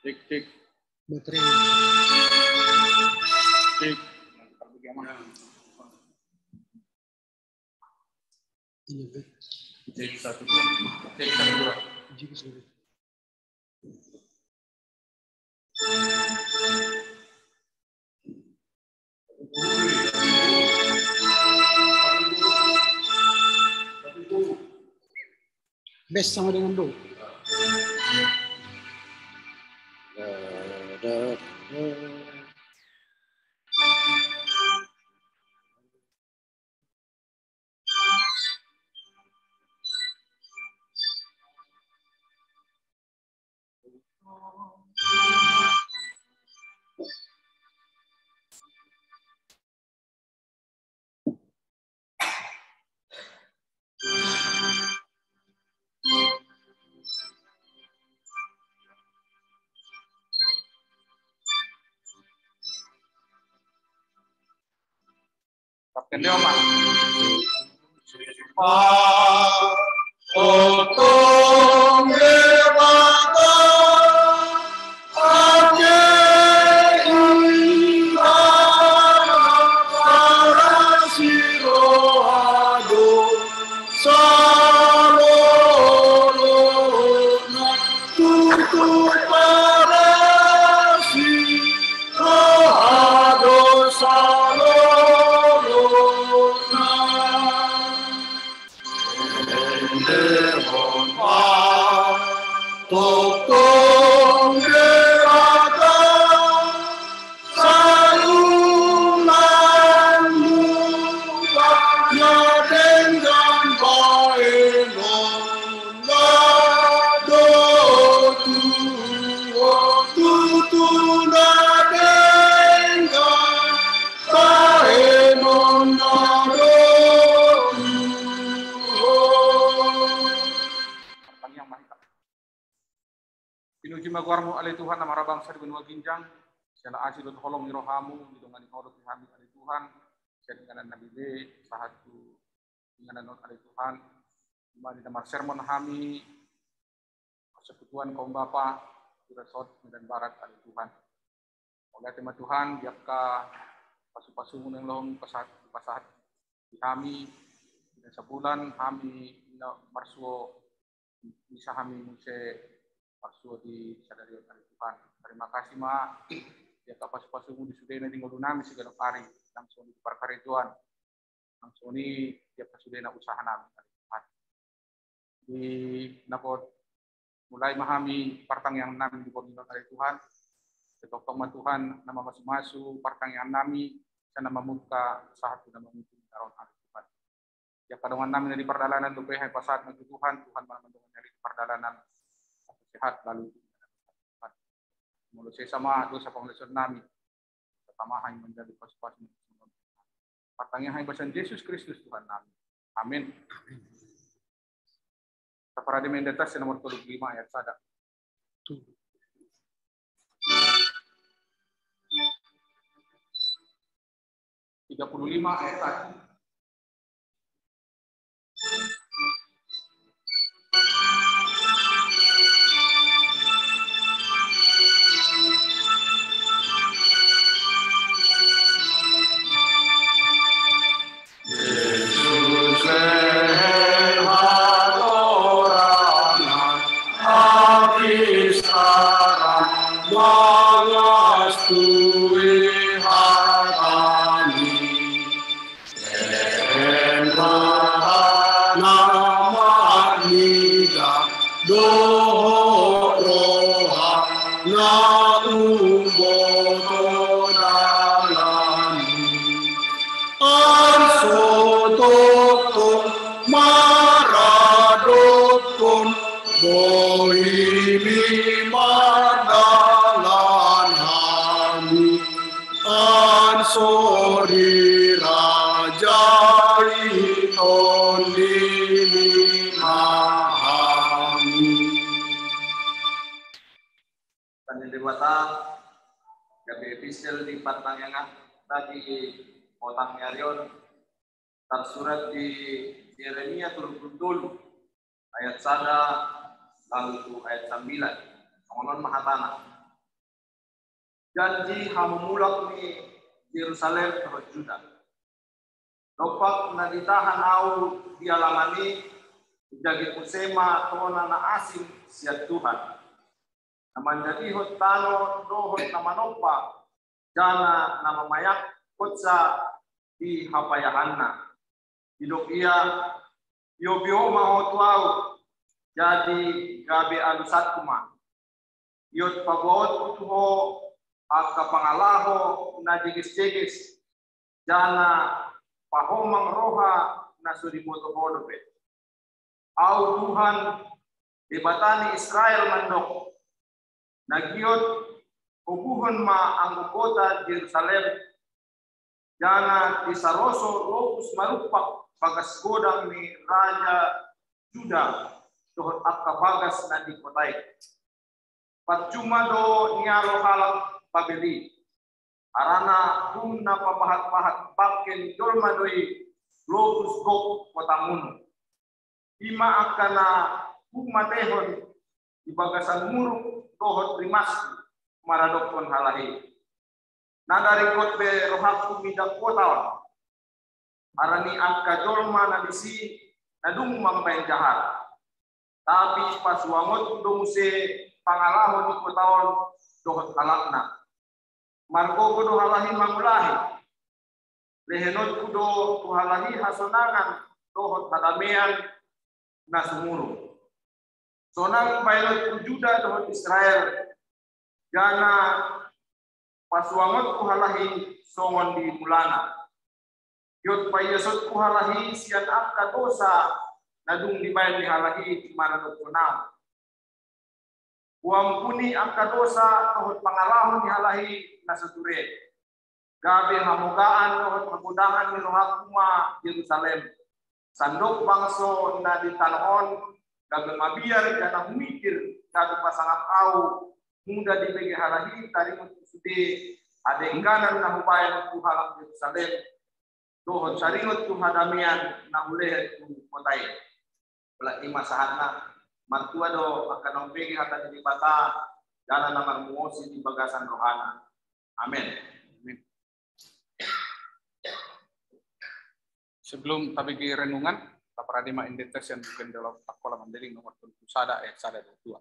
Cek, cek. Baterai. Cek. Ini be. Cek 1 2. Cek 1 2. Jika sudah. Best sama dengan do. Kapten Dewa, Pak. Otong dewata ake para siroado salolo na tutu para siroado salolo na Totong derata salulan mudahnya dengan baenon nado tutuna dengan baenon nado Pinuji magwarmo alay Tuhan na marabang sa benua ginjang, siyala asidot holong nirohamu, nidongan ikorot kami alay Tuhan, siya dinganan nabide, sahatu dinganan non alay Tuhan, dimana damar sermon kami, persekutuan kaum Bapa, dirasot dan barat alay Tuhan. Oleh tema Tuhan, biar ka pasu-pasu ng lohong pasahat di kami, dan sebulan kami marsuo bisa kami muse Pasu di sadarion dari Tuhan. Terima kasih Ma. Ya kapas-pasumu di sudena di ngulu nami segala hari langsung di perkaretuan. Langsung ini dia pasudena usaha nami dari Tuhan. Di nakot mulai memahami partang yang nami di bawah dari Tuhan. Setokong Tuhan nama masu-masu partang yang nami sana membuka satu nama mungkin taruh dari Tuhan. Ya kadongan nami dari perdalanan lupa hai pasat menuju Tuhan malah mendongan dari perdalanan sehat lalu mulut saya sama dosa pengeluaran nami pertama hanya menjadi pas-pas partangnya hanya bahasa Yesus Kristus Tuhan nami amin Saparade mendetas nomor 35 ayat 1 35 ayat 1 Sorry Raja Itolimi Mahami Kanil Dewata gabi epistel di Patangyangan tadi potang nyarion tersurat di Yeremia 30 ayat 1 lalu ayat 9 ngonon mahatana janji hamumulak ni Yerusalem ke Juda. Lopak na ditahan au dialamani jadi kusema tona na asin siat Tuhan. Naman jadi hot tano dohot na manopa jana na mamayak kotsa di hapayahanna. Hidup ia bio mahotuau jadi gabe alusat kuma. Iot pagod utuho aka pangalaho na jigis-jigis jana pahomang roha na surimoto hodope. Au Tuhan debatani Israel mandok nagiot hubuhon ma ang kota Jerusalem jana disaroso lopus marupak bagas godang ni Raja Juda dohot akka bagas na di kotai. Pacuma do nialo halak Babeli. Arana na pabahat-bahat bakken dolma doi lopus gok kotamun. Ima akana matehon di bagasan muruk dohot rimasku maradokon halahi. Nadari kotbe rohaku midak kota. Arani angka dolma na disi nadung mampai jahat. Tapi pas wangot domuse pangalahon di kotaon dohot halakna. Marko kudo halahi mangulahi. Lehenot kudo kuhalahi hasonangan dohot hadamean na sumuru. Sonang bailot kujuda dohot Israel. Jana pasuangot kuhalahi songon di mulana. Yot payasot kuhalahi sian akka dosa nadung dibayar dihalahi maranot kunam. Uampuni akka dosa dohot pangalahon dihalahi nasature. Gabe hamugaan dohot magudangan ni rohakuma Yerusalem. Sandok bangso na ditanoon gabe mabiar kana humikir kadu pasangat au muda dibege halahi tarimut sude adengganan na hubayan ku halak Yerusalem. Dohot saringot ku hadamian na ulehet ku kotai. Pelati masahatna martua do akan ompegi hata di bata jana namar muosi di bagasan rohana. Amin. Sebelum tabigi renungan, Paradima Indetection bukan dalam takola mandeling nomor 7 sada 22.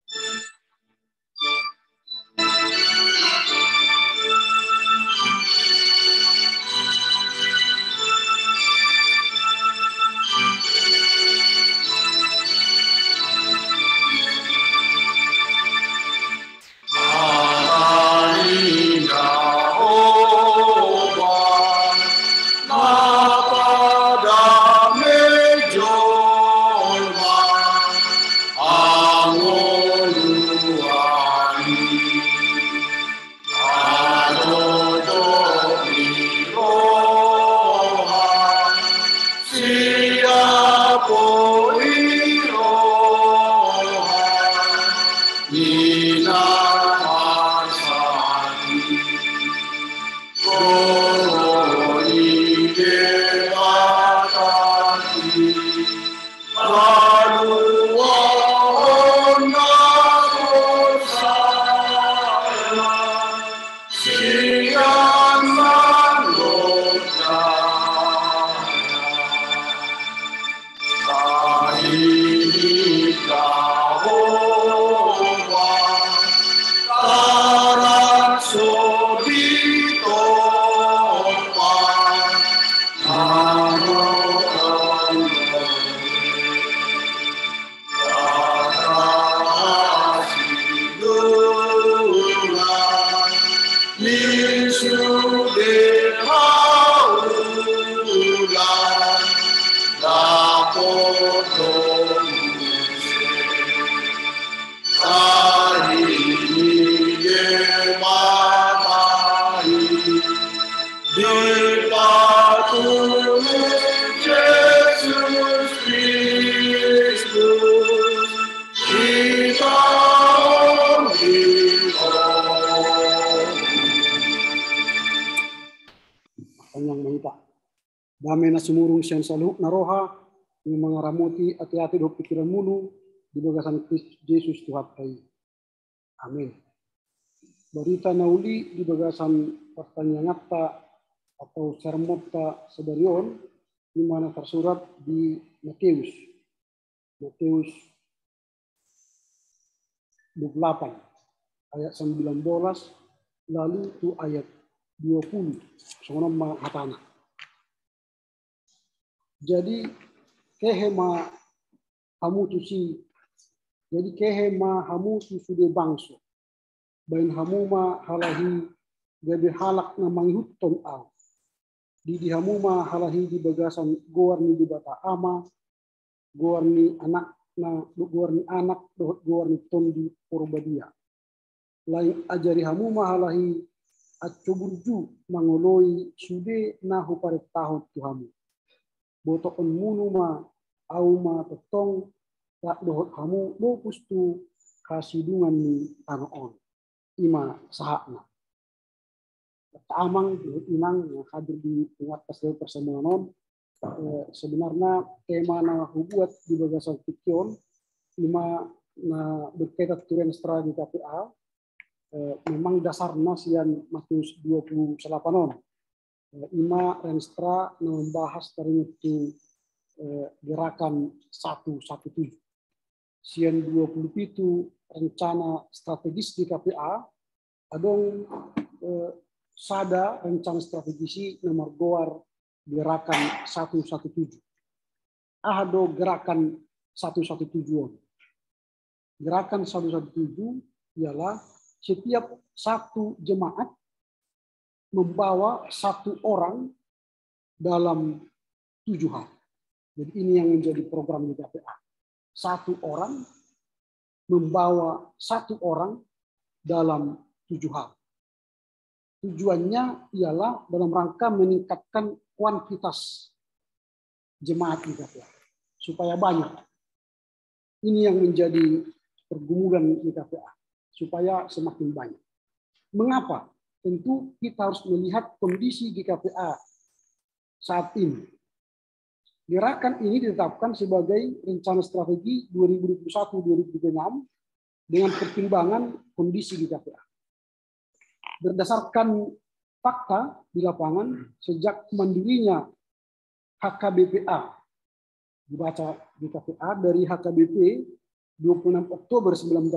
Damai na sumurong siyan sa luhok na roha, yung mga ramuti at yati do pikiran mulu, di bagasan Kristus Jesus Tuhan kayo. Amin. Berita nauli di bagasan pertanyaan atau sermota sedarion di mana tersurat di Matius 28 ayat 19 lalu tu ayat 20 sonoma hatana. Jadi kehema hamu tu sude bangso bain hamuma halahi gabe halak na manghutton al di hamuma halahi di bagasan goarni di bata ama goarni anak goarni tondi porbadia lain ajari hamuma halahi accoburju mangoloi sude nahu pare tahun tuhamu boto on munuma auma totong tak dohot hamu lopus tu kasidungan ni tanoon ima sahakna. Amang inang yang hadir di tingkat persemuan sebenarnya tema na hubuat di bagasan fikion ima na berkaitan turen strategi KPA memang dasarnya sian Matius 28 ima renstra membahas dari itu gerakan 117 sian 27 rencana strategis di KPA adong sada rencana strategisi nomor goar gerakan 117 ahado gerakan 117 gerakan 117 ialah setiap satu jemaat membawa satu orang dalam 7 hari. Jadi ini yang menjadi program di KPA. Satu orang membawa satu orang dalam 7 hari. Tujuannya ialah dalam rangka meningkatkan kuantitas jemaat di KPA supaya banyak. Ini yang menjadi pergumulan di KPA supaya semakin banyak. Mengapa? Tentu kita harus melihat kondisi di KPA saat ini. Gerakan ini ditetapkan sebagai rencana strategi 2021-2026 dengan pertimbangan kondisi di KPA. Berdasarkan fakta di lapangan, sejak mandirinya HKBPA, dibaca di KPA dari HKBP 26 Oktober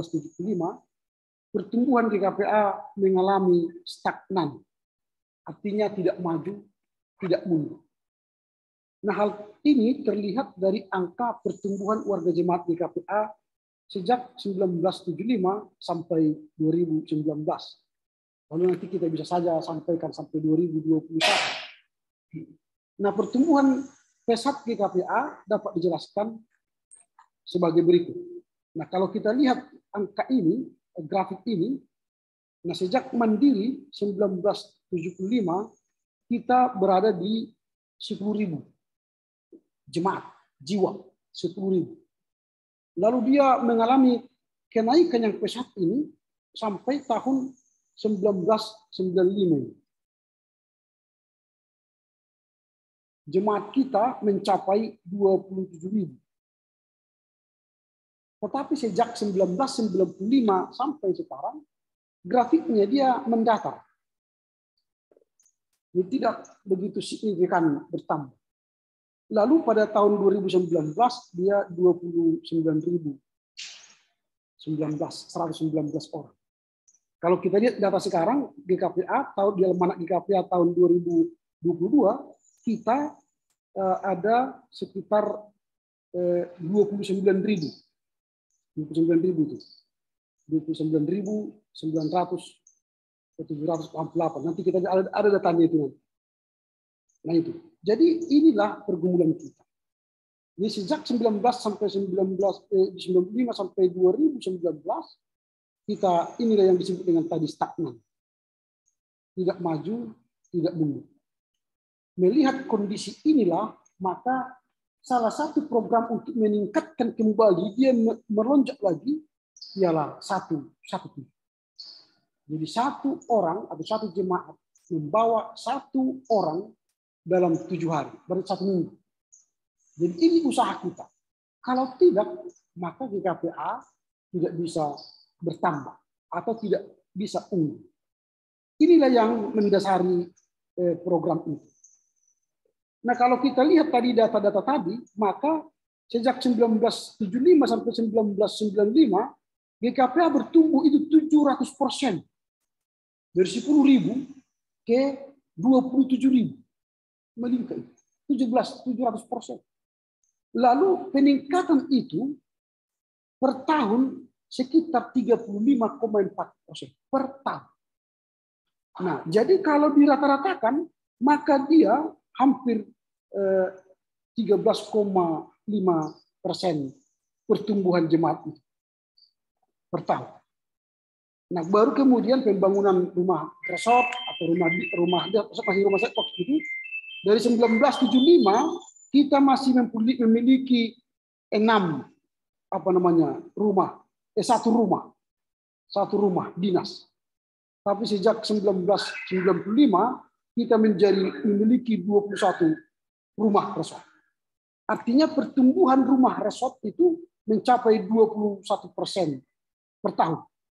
1975, pertumbuhan di KPA mengalami stagnan, artinya tidak maju, tidak mundur. Nah, hal ini terlihat dari angka pertumbuhan warga jemaat di KPA sejak 1975 sampai 2019. Lalu nanti kita bisa saja sampaikan sampai 2021. Nah, pertumbuhan pesat di KPA dapat dijelaskan sebagai berikut. Nah, kalau kita lihat angka ini, grafik ini, nah sejak mandiri 1975 kita berada di 10.000 jemaat jiwa 10.000. Lalu dia mengalami kenaikan yang pesat ini sampai tahun 1995. Jemaat kita mencapai 27.000. Tetapi sejak 1995 sampai sekarang, grafiknya dia mendatar. Ini tidak begitu signifikan bertambah. Lalu pada tahun 2019 dia 29.000. 119 orang. Kalau kita lihat data sekarang di KPA, tahun di almanak di KPA tahun 2022 kita ada sekitar 29.000 itu. 29.900-748. Nanti kita ada datanya itu nanti. Nah itu. Jadi inilah pergumulan kita. Ini sejak 95 sampai 2019 kita inilah yang disebut dengan tadi stagnan. Tidak maju, tidak mundur. Melihat kondisi inilah, maka salah satu program untuk meningkatkan kembali dia melonjak lagi ialah 117. Jadi satu orang atau satu jemaat membawa satu orang dalam 7 hari, berarti 1 minggu. Jadi ini usaha kita. Kalau tidak, maka GKPA tidak bisa bertambah atau tidak bisa unggul. Inilah yang mendasari program ini. Nah, kalau kita lihat tadi data-data tadi, maka sejak 1975 sampai 1995, GKPA bertumbuh itu 700%. Dari 10.000 ke 27.000. Meningkat 700%. Lalu peningkatan itu per tahun sekitar 35,4% per tahun. Nah, jadi kalau dirata-ratakan, maka dia hampir 13,5% pertumbuhan jemaat itu per tahun. Nah, baru kemudian pembangunan rumah resort atau rumah sandbox itu dari 1975 kita masih memiliki 6 satu rumah dinas. Tapi sejak 1995 kita memiliki 21 rumah resort. Artinya pertumbuhan rumah resort itu mencapai 21% per tahun.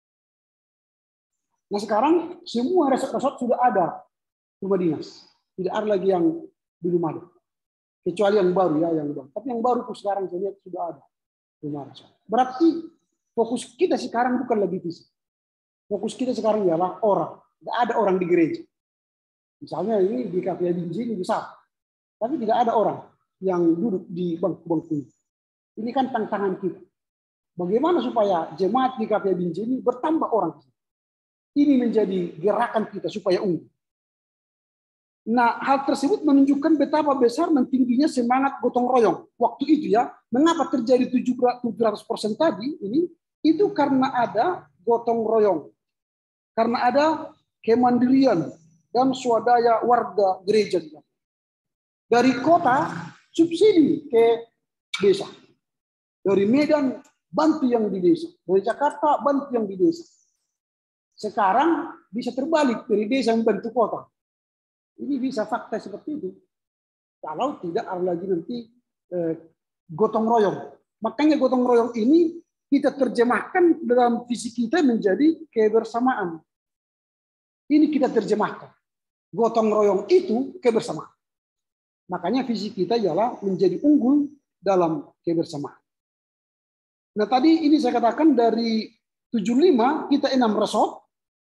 Nah, sekarang semua resort sudah ada rumah dinas. Tidak ada lagi yang belum ada. Kecuali yang baru ya, yang baru. Tapi yang baru sekarang saya lihat sudah ada rumah resort. Berarti fokus kita sekarang bukan lagi fisik. Fokus kita sekarang ialah orang. Tidak ada orang di gereja. Misalnya ini di GKPA Binjai besar. Tapi tidak ada orang yang duduk di bangku-bangku. Ini kan tantangan kita. Bagaimana supaya jemaat di GKPA Binjai ini bertambah orang. Ini menjadi gerakan kita supaya unggul. Nah, hal tersebut menunjukkan betapa besar dan tingginya semangat gotong royong. Waktu itu ya, mengapa terjadi 700% tadi ini? Itu karena ada gotong royong. Karena ada kemandirian dan swadaya warga gereja. Dari kota, subsidi ke desa. Dari Medan, bantu yang di desa. Dari Jakarta, bantu yang di desa. Sekarang bisa terbalik, dari desa membantu kota. Ini bisa fakta seperti itu. Kalau tidak ada lagi nanti gotong royong. Makanya gotong royong ini kita terjemahkan dalam visi kita menjadi kebersamaan. Ini kita terjemahkan. Gotong royong itu kebersamaan. Makanya visi kita ialah menjadi unggul dalam kebersamaan. Nah, tadi ini saya katakan dari 75 kita 6 resort.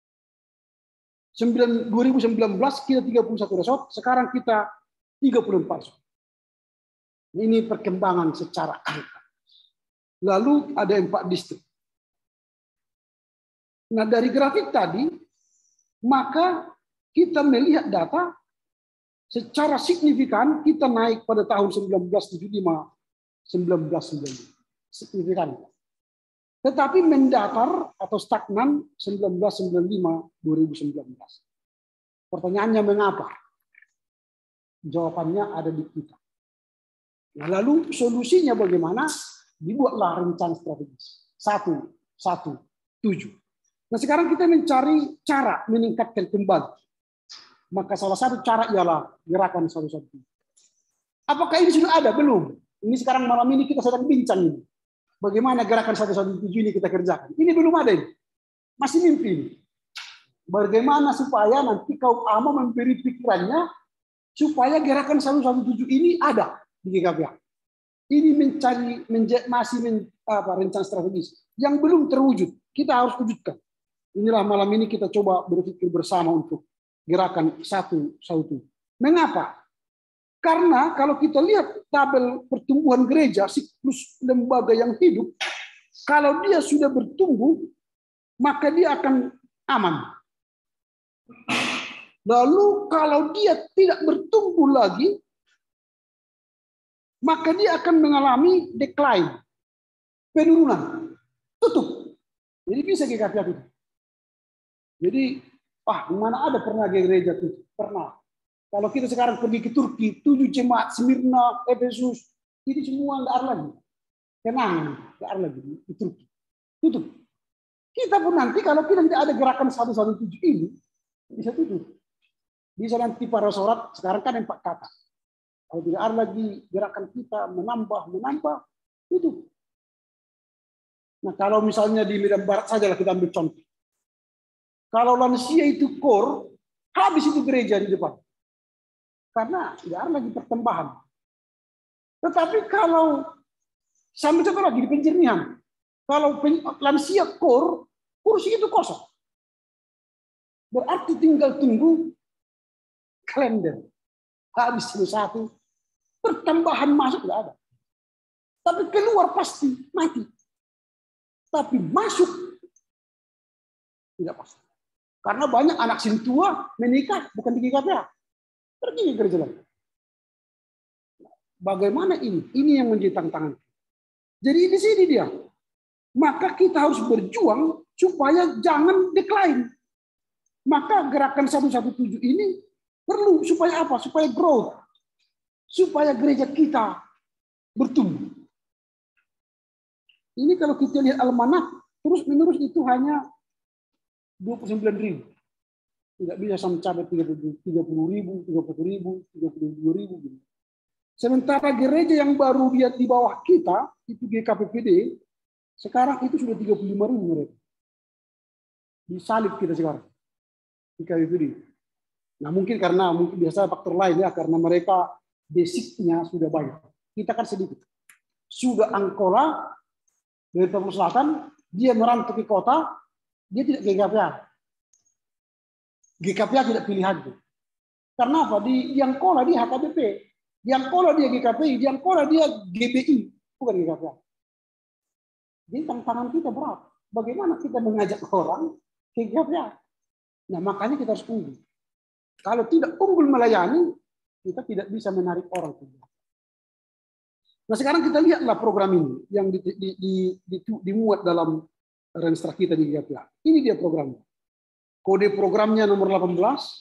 2019 kita 31 resort, sekarang kita 34 resort. Ini perkembangan secara angka. Lalu ada 4 distrik. Nah, dari grafik tadi, maka kita melihat data secara signifikan kita naik pada tahun 1975-1990. Signifikan. Tetapi mendatar atau stagnan 1995-2019. Pertanyaannya mengapa? Jawabannya ada di kita. Nah, lalu solusinya bagaimana? Dibuatlah rencana strategis. 1-1-7. Nah, sekarang kita mencari cara meningkatkan kembali. Maka salah satu cara ialah gerakan 1-1-7. Apakah ini sudah ada? Belum. Ini sekarang malam ini kita sedang bincang ini. Bagaimana gerakan 1-1-7 ini kita kerjakan? Ini belum ada ini. Masih mimpi ini. Bagaimana supaya nanti kaum AMA memberi pikirannya supaya gerakan 1-1-7 ini ada di GKPA. Ini rencana strategis yang belum terwujud. Kita harus wujudkan. Inilah malam ini kita coba berpikir bersama untuk gerakan 1-1-7. Mengapa? Karena kalau kita lihat tabel pertumbuhan gereja, siklus lembaga yang hidup, kalau dia sudah bertumbuh, maka dia akan aman. Lalu kalau dia tidak bertumbuh lagi, maka dia akan mengalami decline, penurunan, tutup. Jadi bisa GKPA tutup. Jadi, mana ada pernah gereja tutup? Pernah. Kalau kita sekarang pergi ke Turki, 7 jemaat, Smyrna, Efesus, ini semua nggak ada lagi. Tenang, nggak ada lagi di Turki. Tutup. Kita pun nanti kalau kita tidak ada gerakan 1-1-7 ini, bisa tutup. Bisa nanti para sholat, sekarang kan 4 kata. Kalau tidak ada lagi gerakan kita menambah, tutup. Nah, kalau misalnya di Medan Barat saja lah kita ambil contoh. Kalau lansia itu core, habis itu gereja di depan. Karena tidak ada lagi pertambahan. Tetapi kalau sambil satu lagi di penjernihan, kalau lansia core, kursi itu kosong. Berarti tinggal tunggu kalender. Habis satu, pertambahan masuk tidak ada. Tapi keluar pasti mati. Tapi masuk tidak pasti. Karena banyak anak sintua menikah bukan di GKPA. Pergi ke gereja lain. Bagaimana ini? Ini yang menjadi tantangan. Jadi di sini dia. Maka kita harus berjuang supaya jangan decline. Maka gerakan 117 ini perlu supaya apa? Supaya growth. Supaya gereja kita bertumbuh. Ini kalau kita lihat almanak, terus-menerus itu hanya 29.000. Tidak bisa sampai 30.000, 40.000, 32.000. Sementara gereja yang baru dia di bawah kita, itu GKPPD, sekarang itu sudah 35.000 mereka. Disalib kita sekarang. GKPPD. Nah mungkin karena biasa faktor lain ya, karena mereka basicnya sudah banyak. Kita kan sedikit. Sudah Angkola, dari Papua Selatan, dia merantau ke kota, dia tidak GKPA. GKPA tidak pilihan. Karena apa? Di Angkola dia HKBP. Di Angkola dia GKPI. Di Angkola dia GBI. Bukan GKPA. Jadi tantangan kita berat. Bagaimana kita mengajak orang ke GKPA? Nah makanya kita harus unggul. Kalau tidak unggul melayani, kita tidak bisa menarik orang ke GKPA. Nah sekarang kita lihatlah program ini yang dimuat dalam Renstra kita di GKPA. Ini dia programnya. Kode programnya nomor 18.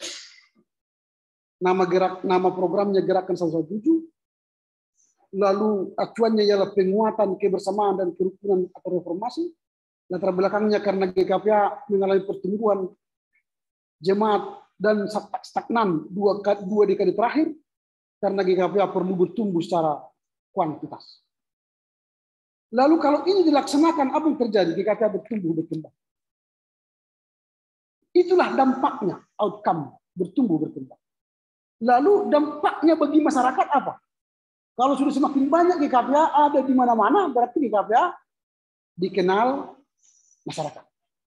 Nama programnya Gerakan 117. Lalu acuannya ialah penguatan kebersamaan dan kerukunan atau reformasi. Latar belakangnya karena GKPA mengalami pertumbuhan jemaat dan stagnan dua dekade terakhir. Karena GKPA perlu bertumbuh secara kuantitas. Lalu kalau ini dilaksanakan, apa yang terjadi? GKPA berkembang. Itulah dampaknya, outcome, berkembang. Lalu dampaknya bagi masyarakat apa? Kalau sudah semakin banyak GKPA ada di mana-mana, berarti GKPA dikenal masyarakat.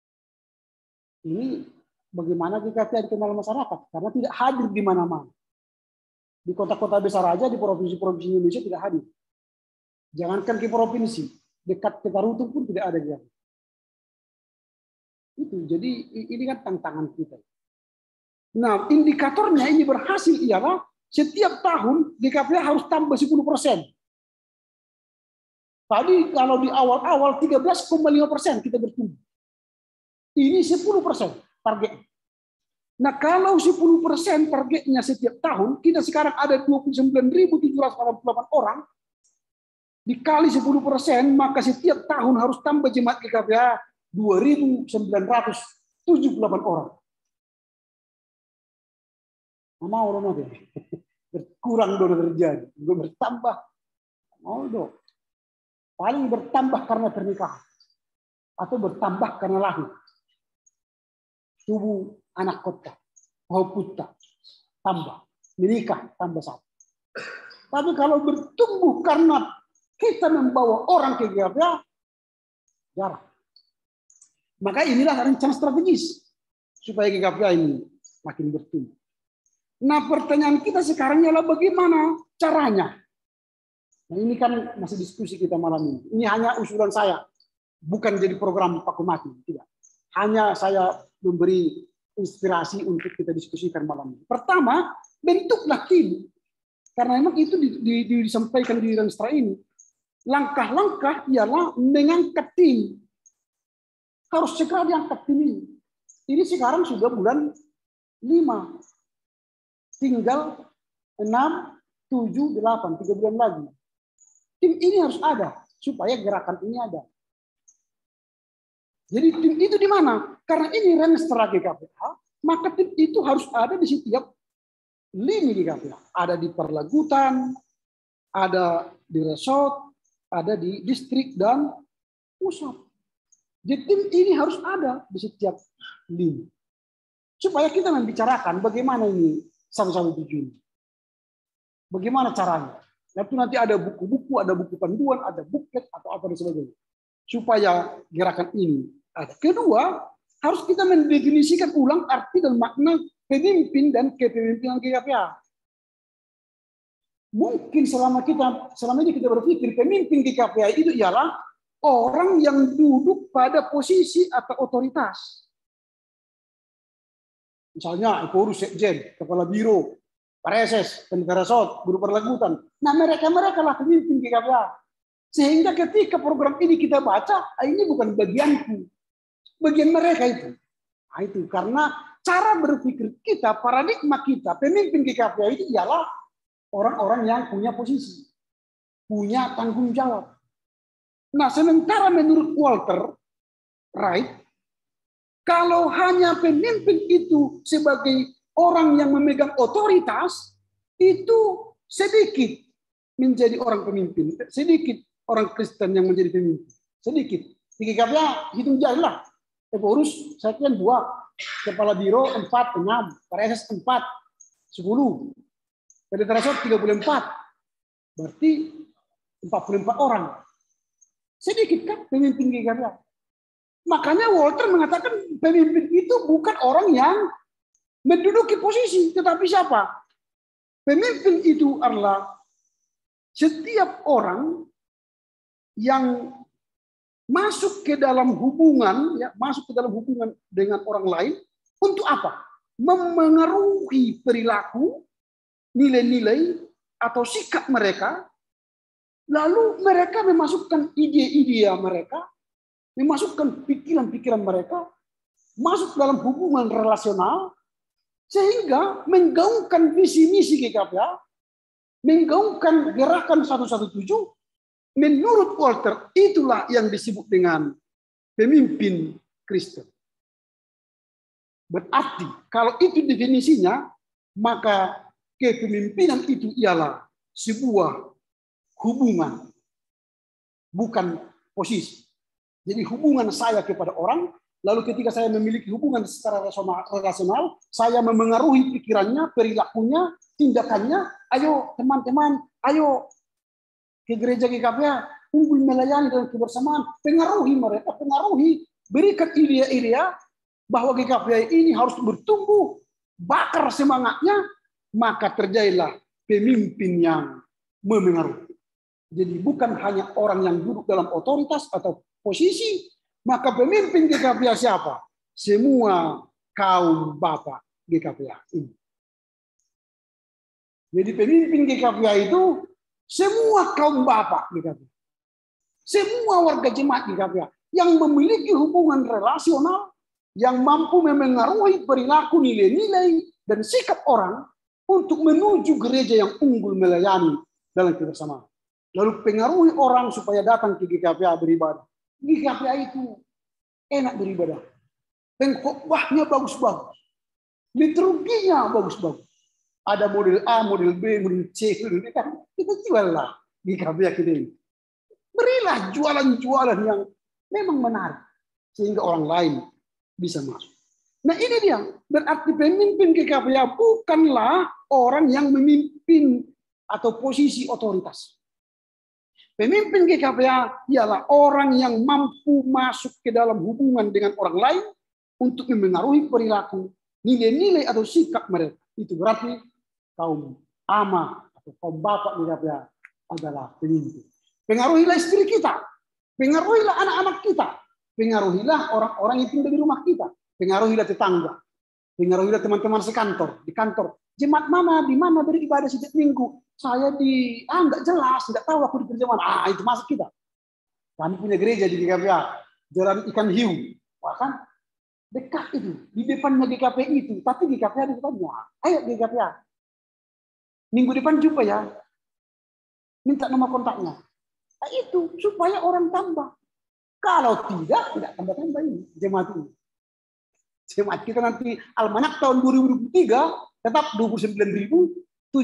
Ini bagaimana GKPA dikenal masyarakat? Karena tidak hadir di mana-mana. Di kota-kota besar aja, di provinsi-provinsi Indonesia tidak hadir. Jangankan ke provinsi, dekat ke Tarutung pun tidak ada GKPA. Itu, jadi ini kan tantangan kita. Nah, indikatornya ini berhasil ialah setiap tahun GKPA harus tambah 10%. Tadi kalau di awal-awal 13,5% kita bertumbuh. Ini 10% target. Nah, kalau 10% targetnya setiap tahun, kita sekarang ada 29.788 orang, dikali 10%, maka setiap tahun harus tambah jemaat GKPA 2.978 orang. Mau orang apa? Berkurang dulu terjadi, bertambah. Mau dong. Paling bertambah karena pernikahan atau bertambah karena lahir. Tubuh anak kota, mau putra, tambah. Menikah, tambah satu. Tapi kalau bertumbuh karena kita membawa orang ke GKPA, jarang. Maka inilah rencana strategis supaya GKPA ini makin bertumbuh. Nah pertanyaan kita sekarang adalah bagaimana caranya? Nah ini kan masih diskusi kita malam ini. Ini hanya usulan saya, bukan jadi program Paku Mati, tidak. Hanya saya memberi inspirasi untuk kita diskusikan malam ini. Pertama, bentuklah tim. Karena memang itu disampaikan di Renstra ini. Langkah-langkah ialah mengangkat tim. Harus segera diangkat tim ini. Ini sekarang sudah bulan 5. Tinggal 6, 7, 8, 3 bulan lagi. Tim ini harus ada supaya gerakan ini ada. Jadi tim itu di mana? Karena ini Renstra GKPA, maka tim itu harus ada di setiap lini GKPA. Ada di Perlagutan, ada di resort, ada di distrik dan pusat. Jadi tim ini harus ada di setiap lini. supaya kita membicarakan bagaimana ini sama-sama tujuan. Bagaimana caranya. Itu nanti ada buku-buku, ada buku panduan, ada booklet atau apa dan sebagainya. Supaya gerakan ini ada. Kedua, harus kita mendefinisikan ulang arti dan makna pemimpin dan kepemimpinan GKPA. Mungkin selama ini kita berpikir pemimpin GKPA itu ialah orang yang duduk pada posisi atau otoritas. Misalnya, pengurus sekjen, kepala biro, Pareses, Pendeta Rasot, guru perlagutan. Nah, mereka lah pemimpin GKPA. Sehingga ketika program ini kita baca, ini bukan bagianku. Bagian mereka itu. Nah, itu karena cara berpikir kita, paradigma kita, pemimpin GKPA itu ialah orang-orang yang punya posisi, punya tanggung jawab. Nah, sementara menurut Walter Wright, kalau hanya pemimpin itu sebagai orang yang memegang otoritas, itu sedikit menjadi orang pemimpin. Sedikit orang Kristen yang menjadi pemimpin. Sedikit. Di GKPA hitung jari lah. Pengurus sekian 2. Kepala biro 4, 6. Pareses 4, 10. Pendeta Rasot 34. Berarti 44 orang. Sedikit kan pemimpin GKPA. Makanya Walter mengatakan pemimpin itu bukan orang yang menduduki posisi, tetapi siapa? Pemimpin itu adalah setiap orang yang masuk ke dalam hubungan, dengan orang lain untuk apa? Memengaruhi perilaku, nilai-nilai atau sikap mereka, lalu mereka memasukkan ide-ide mereka, memasukkan pikiran-pikiran mereka, masuk dalam hubungan relasional, sehingga menggaungkan visi misi GKPA, menggaungkan gerakan 117, menurut Walter, itulah yang disebut dengan pemimpin Kristen. Berarti, kalau itu definisinya, maka kepemimpinan itu ialah sebuah hubungan, bukan posisi. Jadi hubungan saya kepada orang, lalu ketika saya memiliki hubungan secara relasional, saya memengaruhi pikirannya, perilakunya, tindakannya. Ayo teman-teman, ayo ke gereja GKPA, unggul melayani dalam kebersamaan, pengaruhi mereka, berikan ide-ide bahwa GKPA ini harus bertumbuh, bakar semangatnya, maka terjadilah pemimpin yang memengaruhi. Jadi bukan hanya orang yang duduk dalam otoritas atau posisi, maka pemimpin GKPA siapa? Semua kaum bapak GKPA ini. Jadi pemimpin GKPA itu semua kaum bapak GKPA. Semua warga jemaat GKPA yang memiliki hubungan relasional, yang mampu memengaruhi perilaku, nilai-nilai, dan sikap orang untuk menuju gereja yang unggul melayani dalam kebersamaan. Lalu pengaruhi orang supaya datang ke GKPA beribadah. GKPA itu enak beribadah. Pengkhotbahnya bagus-bagus. Liturginya bagus-bagus. Ada model A, model B, model C. Kita jual lah GKPA kita ini. Berilah jualan-jualan yang memang menarik. Sehingga orang lain bisa masuk. Nah ini dia. Berarti pemimpin GKPA bukanlah orang yang memimpin atau posisi otoritas. Pemimpin GKPA ialah orang yang mampu masuk ke dalam hubungan dengan orang lain untuk memengaruhi perilaku, nilai-nilai atau sikap mereka. Itu berarti kaum ama atau kaum bapak GKPA adalah pemimpin. Pengaruhilah istri kita, pengaruhilah anak-anak kita, pengaruhilah orang-orang yang tinggal di rumah kita, pengaruhilah tetangga, pengaruhilah teman-teman sekantor, di kantor. Jemaat mana, di mana beribadah setiap minggu? Saya enggak jelas, enggak tahu aku di gereja mana. Itu masuk kita. Kami punya gereja di GKPA, Jalan Ikan Hiu. Bahkan dekat itu, di depannya GKPA itu, tapi GKPA di depannya. Ayo GKPA. Minggu depan jumpa ya. Minta nomor kontaknya. Nah, itu supaya orang tambah. Kalau tidak tambah-tambah ini jemaat ini. Jemaat kita nanti almanak tahun 2023 tetap 29.789.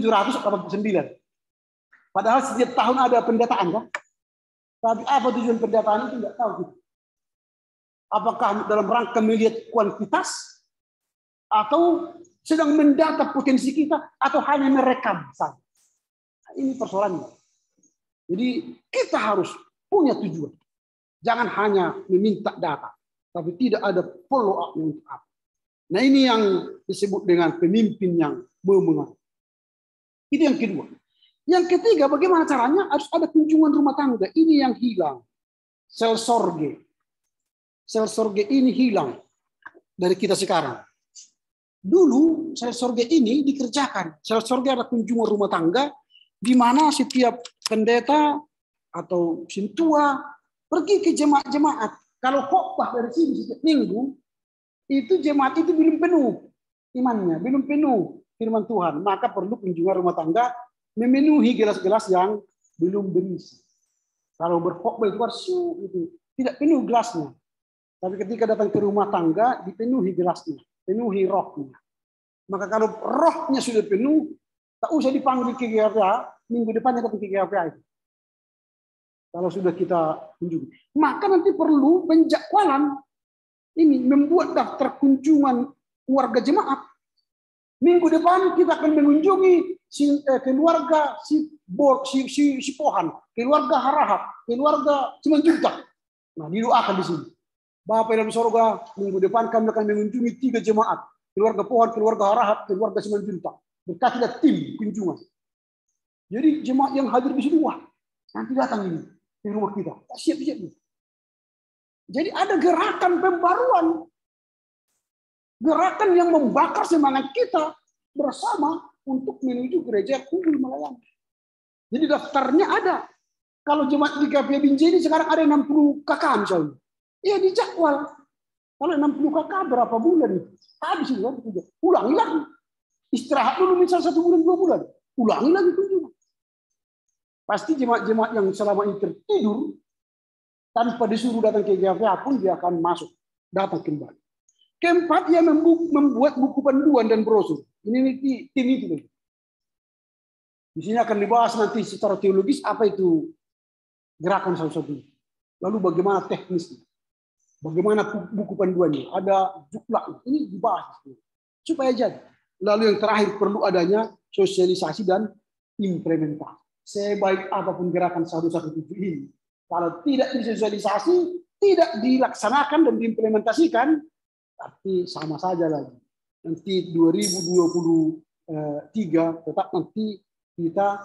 Padahal setiap tahun ada pendataan kan? Tapi apa tujuan pendataan itu nggak tahu. Apakah dalam rangka melihat kuantitas Atau sedang mendata potensi kita, atau hanya merekam saja. Nah, ini persoalannya. Jadi kita harus punya tujuan. Jangan hanya meminta data, tapi tidak ada follow up untuk apa. Nah, ini yang disebut dengan pemimpin yang memengaruhi. Itu yang kedua. Yang ketiga, bagaimana caranya? Harus ada kunjungan rumah tangga. Ini yang hilang. Sel sorge. Sel sorge ini hilang dari kita sekarang. Dulu sel sorge ini dikerjakan. Sel sorge ada kunjungan rumah tangga di mana setiap pendeta atau sintua pergi ke jemaat-jemaat. Kalau khotbah dari sini setiap minggu, itu jemaat itu belum penuh imannya, belum penuh firman Tuhan. Maka perlu kunjungan rumah tangga memenuhi gelas-gelas yang belum berisi. Kalau berkhotbah itu tidak penuh gelasnya. Tapi ketika datang ke rumah tangga, dipenuhi gelasnya, penuhi rohnya. Maka kalau rohnya sudah penuh, tak usah dipanggil ke GFA, minggu depannya datang ke GFA itu. Kalau sudah kita kunjungi. Maka nanti perlu penjadwalan ini, membuat daftar kunjungan keluarga jemaat. Minggu depan kita akan mengunjungi keluarga si Pohan, keluarga Harahap, keluarga Simanjuntak. Nah, didoakan di sini. Bapak dalam surga, minggu depan kami akan mengunjungi 3 jemaat. Keluarga Pohan, keluarga Harahap, keluarga Simanjuntak. Berkatilah tim kunjungan. Jadi jemaat yang hadir di sini, wah, nanti datang ini di rumah kita. Siap-siap. Jadi ada gerakan pembaruan. Gerakan yang membakar semangat kita bersama untuk menuju gereja unggul melayani. Jadi daftarnya ada. Kalau jemaat di GPA Binjai ini sekarang ada 60 KK misalnya. Iya dijadwal. Kalau 60 KK berapa bulan itu? Habis itu kan. Ulangi lagi. Istirahat dulu misal 1 bulan 2 bulan. Ulangi lagi kunjungan. Pasti jemaat-jemaat yang selama ini tertidur tanpa disuruh datang ke GPA pun dia akan masuk, datang kembali. Keempat, ia membuat buku panduan dan brosur. Ini tim itu. Di sini akan dibahas nanti secara teologis apa itu gerakan satu-satunya. Lalu bagaimana teknisnya. Bagaimana buku panduannya. Ada juklak. Ini dibahas. Supaya jadi. Lalu yang terakhir perlu adanya sosialisasi dan implementasi. Sebaik apapun gerakan 117 ini. Kalau tidak disosialisasi, tidak dilaksanakan dan diimplementasikan, tapi sama saja lagi. Nanti 2023 tetap nanti kita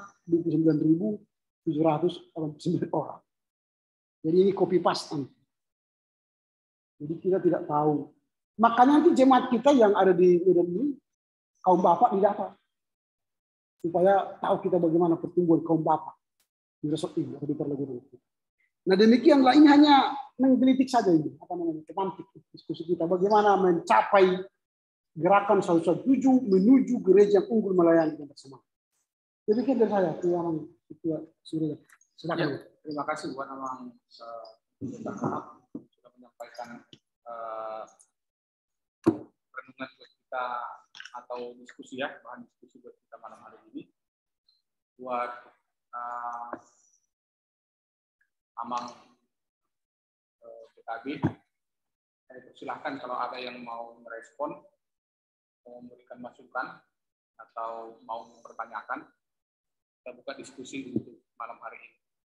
29.789 orang. Jadi ini copy paste. Jadi kita tidak tahu. Makanya nanti jemaat kita yang ada di Medan ini, kaum bapak didata. Supaya tahu kita bagaimana pertumbuhan kaum bapak. Di resort ini, atau di perleguan itu. Nah demikian lah, ini hanya menggelitik saja ini, apa namanya, pemantik diskusi kita. Bagaimana mencapai gerakan 117 menuju gereja yang unggul melayani dan bersama. Demikian dari saya, Tuhan sudah. Silakan. Ya, terima kasih buat Amang sudah menyampaikan renungan buat kita atau diskusi ya, bahan diskusi buat kita malam hari ini. Buat Amang PKB, saya persilahkan kalau ada yang mau merespon, mau memberikan masukan, atau mau mempertanyakan, kita buka diskusi untuk malam hari ini.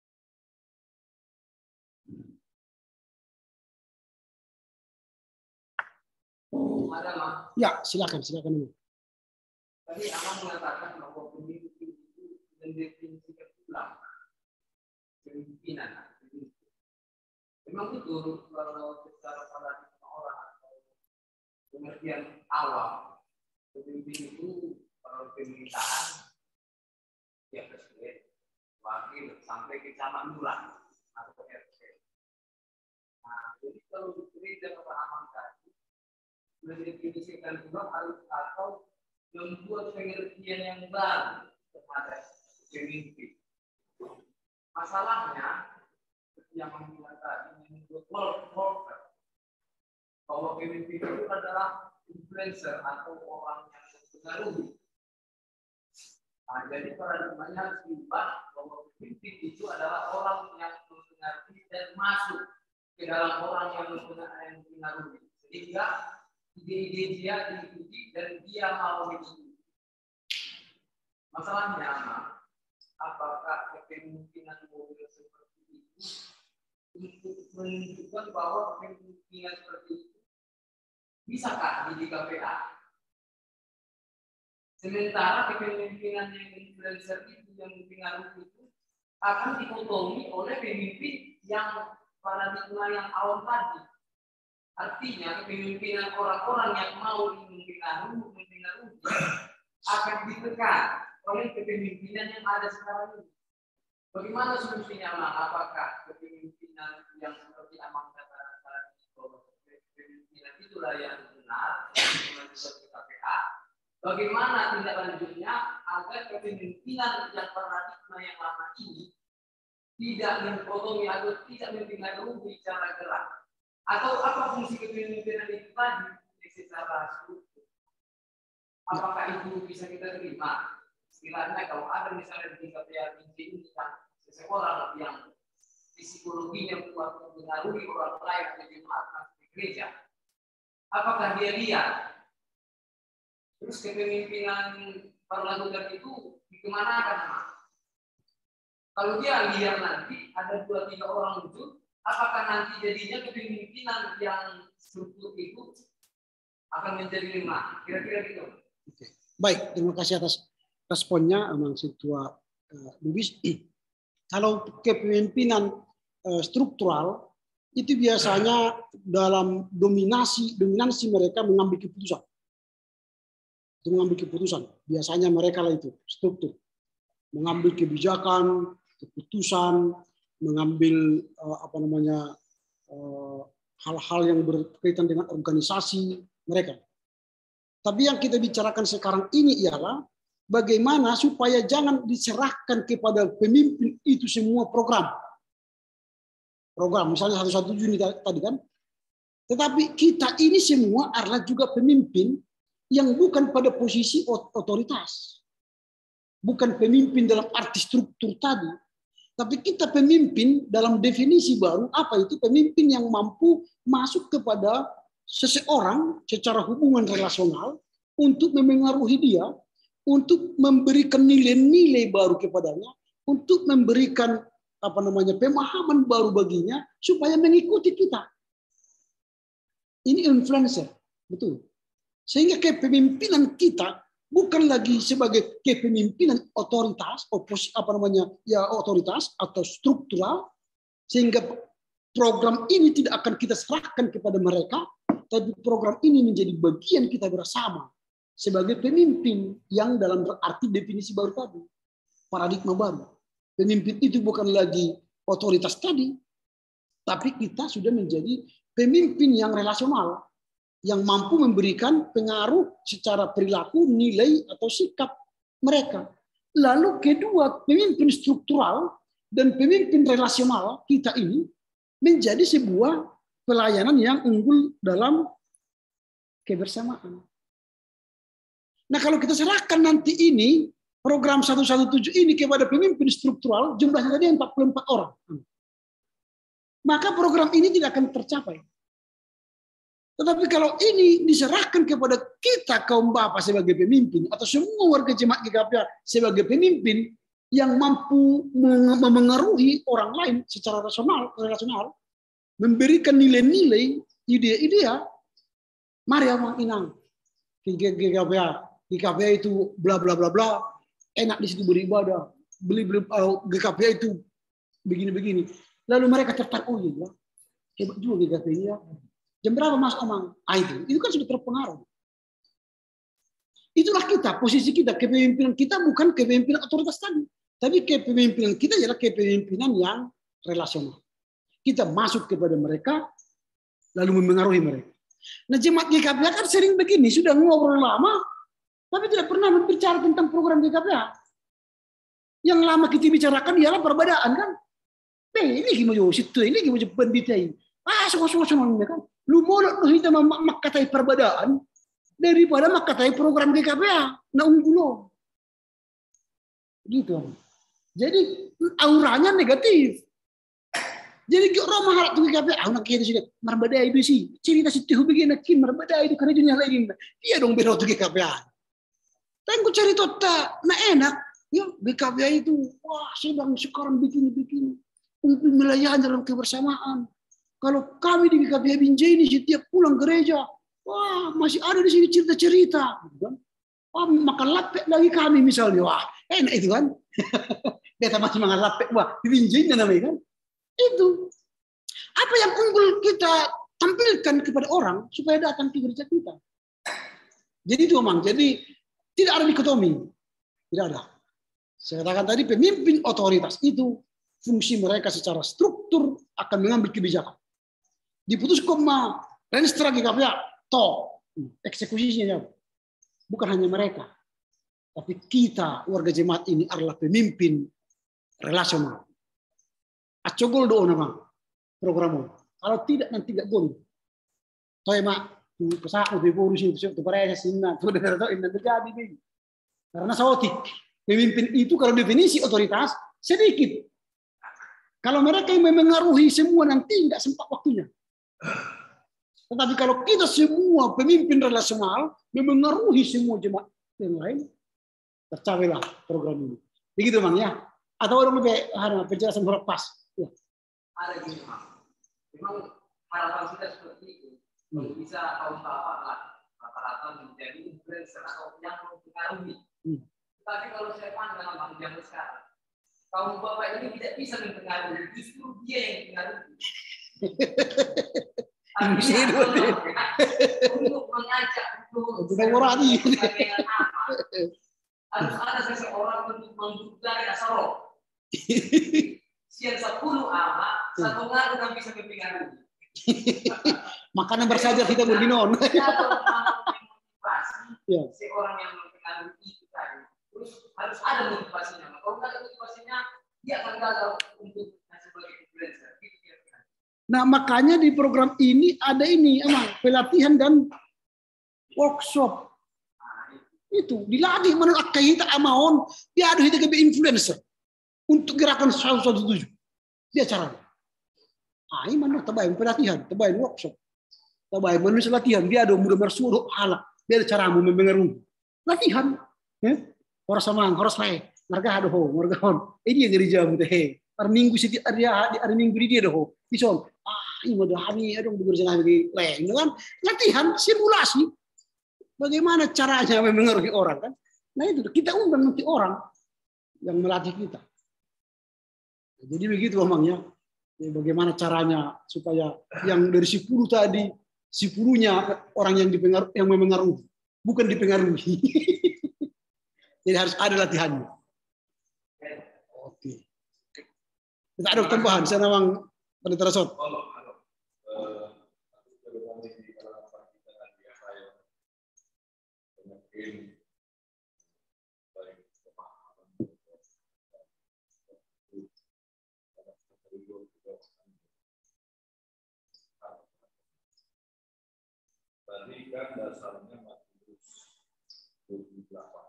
Ya, silakan. Tadi Amang mengatakan bahwa pemimpin itu mendefinisikan ulang kepemimpinan. Memang betul kalau secara paradigma orang atau pengertian awam, pemimpin itu kalau pemerintahan ya presiden, wakil sampai ke camat lurah atau RT. Nah, jadi kalau gereja pemahaman tadi mendefinisikan ulang harus atau membuat pengertian yang baru terhadap pemimpin. Masalahnya yang membuat tadi membuat worker bahwa pemimpin itu adalah influencer atau orang yang mempengaruhi. Nah, jadi paradigmanya harus diubah bahwa pemimpin itu adalah orang yang mempengaruhi dan masuk ke dalam orang yang mempengaruhi. Sehingga ide-ide dia diikuti dan dia mau mengikuti. Masalahnya, apakah kepemimpinan mobil seperti itu untuk menunjukkan bahwa kepemimpinan seperti itu bisakah di KPA? Sementara kepemimpinan yang influencer itu yang mempengaruhi itu akan dikotomi oleh pemimpin yang paradigma yang awam tadi. Artinya kepemimpinan orang-orang yang mau mempengaruhi akan ditekan oleh kepemimpinan yang ada sekarang ini. Bagaimana solusinya, Mang? Apakah kepemimpinan yang seperti Amang katakan tadi, kepemimpinan itulah yang benar, yang seperti KPA? Bagaimana tindak lanjutnya agar kepemimpinan yang paradigma yang lama ini tidak mengkotomi atau tidak mempengaruhi cara gerak? Atau apa fungsi kepemimpinan itu tadi secara struktur? Apakah itu bisa kita terima? Istilahnya kalau ada misalnya di KPA ini yang seseorang yang psikologinya kuat mempengaruhi orang lain atau jemaat di gereja, apakah dia lihat? Terus kepemimpinan parlagunan itu dikemanakan? Kalau dia lihat nanti ada 2-3 orang muncul, apakah nanti jadinya kepemimpinan yang struktur itu akan menjadi 5? Kira-kira gitu. Oke. Baik, terima kasih atas responnya, Amang Situa Lubis. Kalau kepemimpinan struktural itu biasanya dalam dominasi mereka mengambil keputusan. Biasanya mereka lah itu struktur, mengambil kebijakan, keputusan, mengambil hal-hal yang berkaitan dengan organisasi mereka. Tapi yang kita bicarakan sekarang ini ialah bagaimana supaya jangan diserahkan kepada pemimpin itu semua program, misalnya 117 ini tadi kan. Tetapi kita ini semua adalah juga pemimpin yang bukan pada posisi otoritas. Bukan pemimpin dalam arti struktur tadi. Tapi kita pemimpin dalam definisi baru, apa itu? Pemimpin yang mampu masuk kepada seseorang secara hubungan relasional untuk memengaruhi dia, untuk memberikan nilai-nilai baru kepadanya, untuk memberikan pemahaman baru baginya supaya mengikuti kita. Ini influencer, betul. Sehingga kepemimpinan kita bukan lagi sebagai kepemimpinan otoritas, otoritas atau struktural, sehingga program ini tidak akan kita serahkan kepada mereka, tapi program ini menjadi bagian kita bersama sebagai pemimpin yang dalam arti definisi baru tadi, paradigma baru. Pemimpin itu bukan lagi otoritas tadi, tapi kita sudah menjadi pemimpin yang relasional, yang mampu memberikan pengaruh secara perilaku, nilai, atau sikap mereka. Lalu kedua, pemimpin struktural dan pemimpin relasional kita ini menjadi sebuah pelayanan yang unggul dalam kebersamaan. Nah, kalau kita serahkan nanti ini, program 117 ini kepada pemimpin struktural, jumlahnya tadi 44 orang. Maka program ini tidak akan tercapai. Tetapi kalau ini diserahkan kepada kita kaum bapak sebagai pemimpin atau semua warga jemaat GKPA sebagai pemimpin yang mampu memengaruhi orang lain secara relasional, memberikan nilai-nilai, ide-ide, mari Amang Inang GKPA itu bla bla bla bla, enak di situ beribadah, beli GKPA itu begini-begini. Lalu mereka tertarik, oh iya, hebat juga GKPA ya. Jam berapa Mas Amang? Itu kan sudah terpengaruh. Itulah kita, posisi kita, kepemimpinan kita bukan kepemimpinan otoritas tadi. Tapi kepemimpinan kita adalah kepemimpinan yang relasional. Kita masuk kepada mereka, lalu memengaruhi mereka. Nah, jemaat GKPA kan sering begini, sudah ngobrol lama, tapi tidak pernah berbicara tentang program GKPA. Yang lama kita bicarakan ialah perbedaan kan. Ini gimana situ, ini gimana pendidikan. Semua kan. Lu molok lu kita makatai perbedaan daripada makatai program GKPA. Nah unggul. Gitu. Jadi auranya negatif. Jadi Roma harap tuh KPA, nak kita sudah marbadai itu sih. Cerita situ begini kin marbadai itu karena dunia lain. Iya dong bero tuh KPA. Tapi aku cari tota, nah enak. Ya BKPA itu, wah sedang sekarang bikin wilayah dalam kebersamaan. Kalau kami di BKPA Binjai ini setiap pulang gereja, wah masih ada di sini cerita-cerita. Wah, makan lapek lagi kami misalnya, wah enak itu kan. Kita masih makan lapek, wah di Binjai namanya kan. Itu apa yang unggul kita tampilkan kepada orang supaya datang ke gereja kita. Jadi itu memang, jadi tidak ada dikotomi, tidak ada. Saya katakan tadi pemimpin otoritas itu fungsi mereka secara struktur akan mengambil kebijakan. Diputus koma renstra GKPA, toh eksekusinya bukan hanya mereka, tapi kita warga jemaat ini adalah pemimpin relasional. Acogol do nama program. Kalau tidak nanti tidak boleh. Toh mak pesawat di polisi itu paraya sinna itu daerah itu terjadi ini. Karena saotik pemimpin itu kalau definisi otoritas sedikit. Kalau mereka yang memengaruhi semua nanti tidak sempat waktunya. Tetapi kalau kita semua pemimpin relasional memengaruhi semua jemaat yang lain, tercapailah program ini. Begitu Bang ya. Atau orang lebih penjelasan berlepas. Ya. Ada gini Mas. Memang harapan kita seperti itu. Kalau bisa kaum bapak lah rata-rata menjadi influencer atau yang mempengaruhi. Tapi kalau saya pandang Bang zaman sekarang, kaum bapak ini tidak bisa mempengaruhi, justru dia yang mempengaruhi. Untuk mengajak untuk sebagainya apa? Harus ada seseorang untuk mendukung asal. Siang 10 amat, satu ngaruh dan bisa mempengaruhi. Makanan bersaja kita berginon. Kalau motivasi seorang yang mempengaruhi itu tadi, terus harus ada motivasinya. Kalau nggak ada motivasinya, dia akan gagal untuk sebagai influencer. Nah makanya di program ini ada ini emang pelatihan dan workshop. Itu dilatih menurut kita amaon dia ada kita ke influencer untuk gerakan 117 dia caranya. Ini mana terbaik pelatihan, terbaik workshop, terbaik menulis latihan dia ada mudah bersuruh halak dia ada cara mempengaruhi latihan. Harus sama harus baik. Mereka ada mereka ini yang gereja muteh. Hari minggu setiap hari minggu dia ada bison. Ini udah hari ada bekerja lagi lain kan latihan simulasi. Bagaimana caranya mempengaruhi orang kan? Nah itu kita undang nanti orang yang melatih kita. Jadi begitu omongnya. Bagaimana caranya supaya yang dari 10 tadi 10-nya orang yang yang memengaruhi, bukan dipengaruhi. Jadi harus ada latihannya. Oke. Kita ada tambahan, saya memang Pendeta Rasot. Tadi kan dasarnya Matius 28.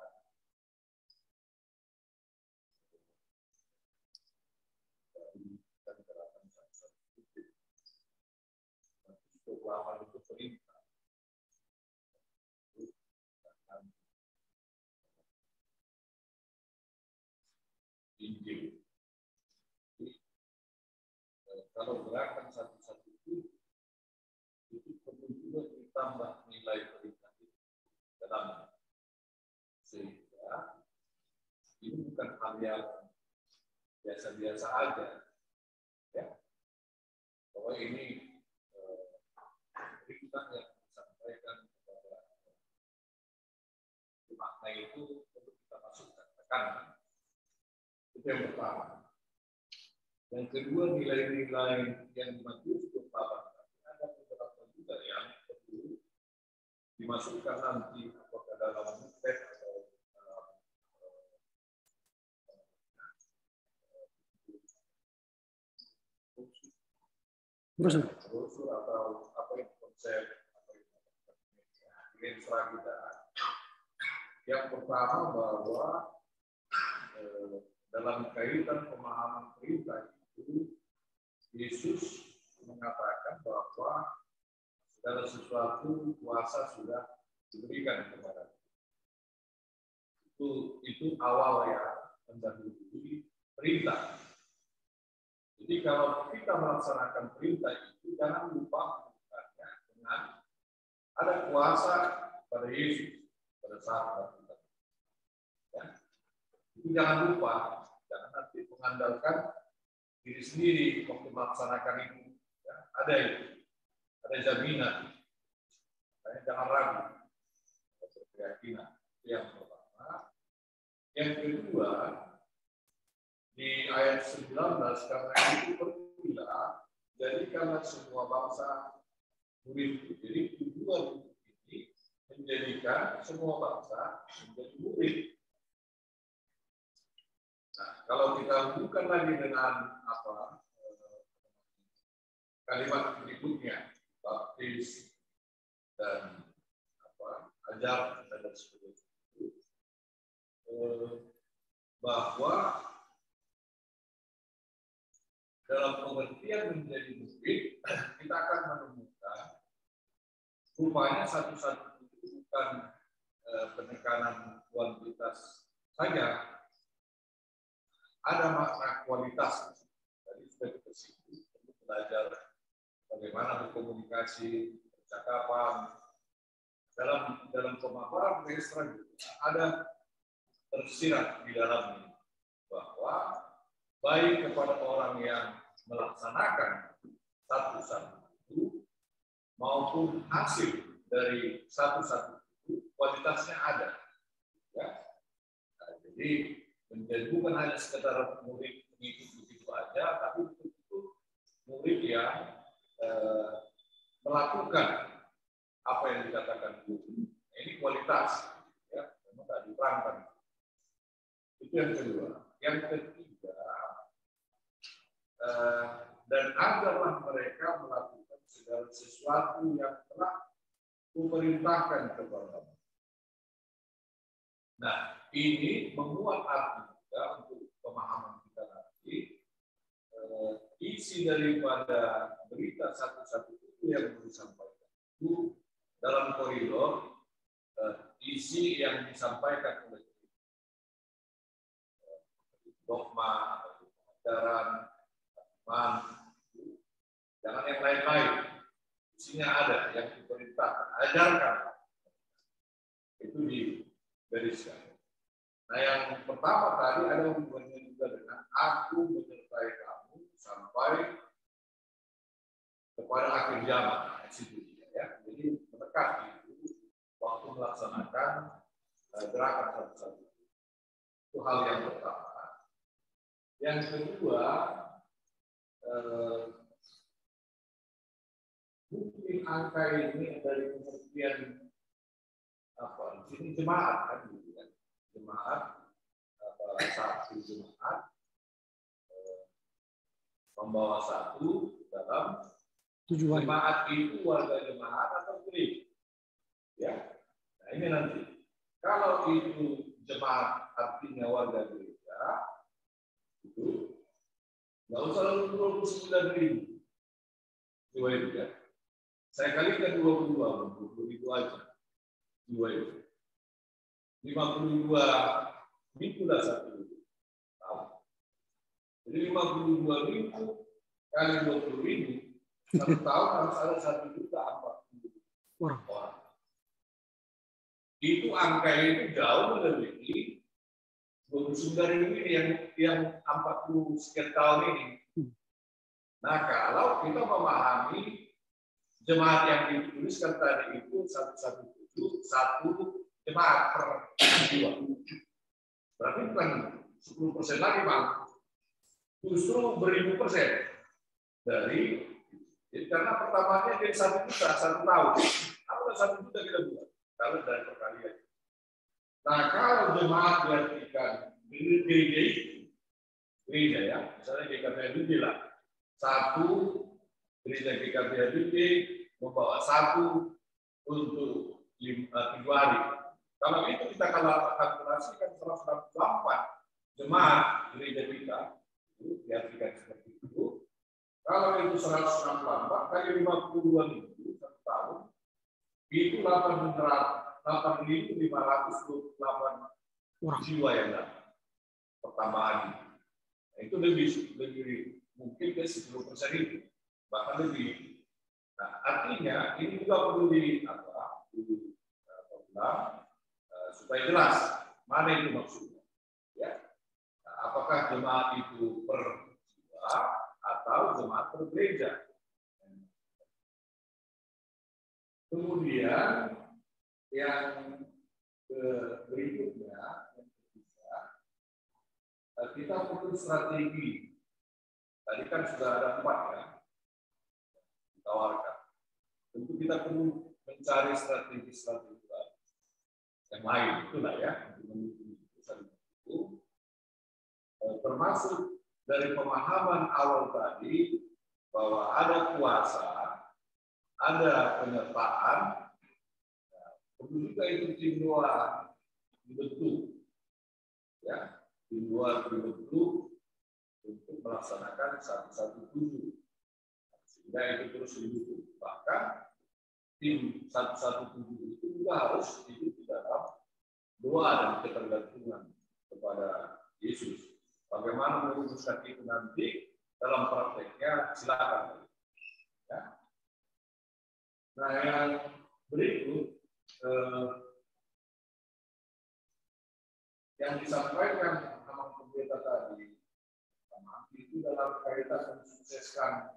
Dan gerakan satu itu. Matius 28 itu perintah. Injil. Kalau gerakan satu-satu itu perlu juga ditambah nilai perintah itu dalam sehingga ini bukan hal yang biasa-biasa aja ya bahwa ini perintah yang disampaikan kepada makna itu perlu kita masukkan tekan itu yang pertama. Yang kedua nilai-nilai yang Matius 28 ada beberapa juga yang perlu dimasukkan nanti apakah dalam teks atau dalam brosur atau apa itu konsep apa itu kita. Yang pertama bahwa dalam kaitan pemahaman perintah itu Yesus mengatakan bahwa segala sesuatu kuasa sudah diberikan kepada itu awal ya mendahului perintah. Jadi kalau kita melaksanakan perintah itu jangan lupa mengucapkannya dengan ada kuasa pada Yesus pada saat kita. Ya. Itu jangan lupa, jangan nanti mengandalkan diri sendiri waktu melaksanakan itu. Ya. Ada jaminan. Makanya jangan ragu. Berkeyakinan. Itu yang pertama. Yang kedua, di ayat 19, karena itu pergilah, jadikanlah semua bangsa murid. Jadi tujuan ini menjadikan semua bangsa menjadi murid. Nah, kalau kita hubungkan lagi dengan kalimat berikutnya, baptis dan ajar dan sebagainya, bahwa dalam pengertian menjadi murid kita akan menemukan rupanya satu-satu itu bukan penekanan kuantitas saja, ada makna kualitas. Tadi sudah kita singgung, perlu belajar bagaimana berkomunikasi, percakapan. Dalam pemaparan restoran ada tersirat di dalamnya bahwa baik kepada orang yang melaksanakan satu-satu itu maupun hasil dari satu-satu itu kualitasnya ada. Ya. Nah, jadi menjadi bukan hanya sekedar murid mengikuti begitu aja, tapi itu murid yang melakukan apa yang dikatakan guru. Ini kualitas, ya, memang tak diterangkan. Itu yang kedua. Yang ketiga, dan ajarlah mereka melakukan segala sesuatu yang telah kuperintahkan kepada mereka. Nah, ini memuat arti juga untuk pemahaman kita nanti. Isi daripada berita satu-satu itu yang disampaikan itu dalam koridor isi yang disampaikan oleh dogma, ajaran, iman, jangan yang lain-lain. Isinya ada yang diperintahkan, ajarkan. Itu digariskan. Nah, yang pertama tadi ada hubungannya juga dengan aku menyertai kamu sampai kepada akhir zaman. Nah, situ ya. Jadi menekan itu waktu melaksanakan gerakan satu-satu. Itu hal yang pertama. Yang kedua, mungkin angka ini dari pengertian apa? Di sini jemaat kan, gitu kan? Jemaat satu jemaat membawa satu dalam tujuan. Jemaat itu warga jemaat atau gereja? Ya, nah ini nanti. Kalau itu jemaat artinya warga gereja, itu nggak usah lalu 29.000. Dua itu ya. Saya kalikan 20.000 aja. Dua itu. 52 minggu lah satu itu. Jadi 52.000 kali 20.000 satu tahun harus ada 1.040.000 orang. Itu angka itu jauh melebihi 29.000 ini yang 40 sekian tahun ini. Nah, kalau kita memahami jemaat yang dituliskan tadi itu 117, satu jemaat per jiwa. Berarti bukan 10% lagi, Bang. Justru beribu persen dari, karena pertamanya dari 1 juta 1 tahun. Apa 1 juta kita buat? Kalau dari perkalian. Nah, kalau jemaat diartikan gereja itu, gereja ya, misalnya GKPHBD lah, satu gereja GKPHBD membawa satu untuk 3 hari. Kalau itu kita kalkulasikan 164 jemaat gereja kita, itu diartikan seperti itu, Kalau itu 164 kali 52 minggu, 1 tahun, itu 8.528 jiwa yang datang. Pertambahan. Nah, itu lebih mungkin ke 10% itu, bahkan lebih. Nah, artinya ini juga perlu supaya jelas mana itu maksudnya. Ya. Nah, apakah jemaat itu per jiwa atau jemaat per gereja? Kemudian yang berikutnya, yang ketiga, kita perlu strategi. Tadi kan sudah ada 4 ya, ditawarkan. Tentu kita perlu mencari strategi-strategi yang lain, itulah ya, untuk mendukung keputusan itu. Termasuk dari pemahaman awal tadi bahwa ada kuasa, ada penyertaan, perlu juga itu tim luar dibentuk, ya, tim luar dibentuk untuk melaksanakan 117, sehingga itu terus didukung. Bahkan tim 117 itu juga harus hidup di dalam doa dan ketergantungan kepada Yesus. Bagaimana merumuskan itu nanti dalam prakteknya, silakan. Ya. Nah, yang berikut yang disampaikan sama pendeta tadi, itu dalam kaitan mensukseskan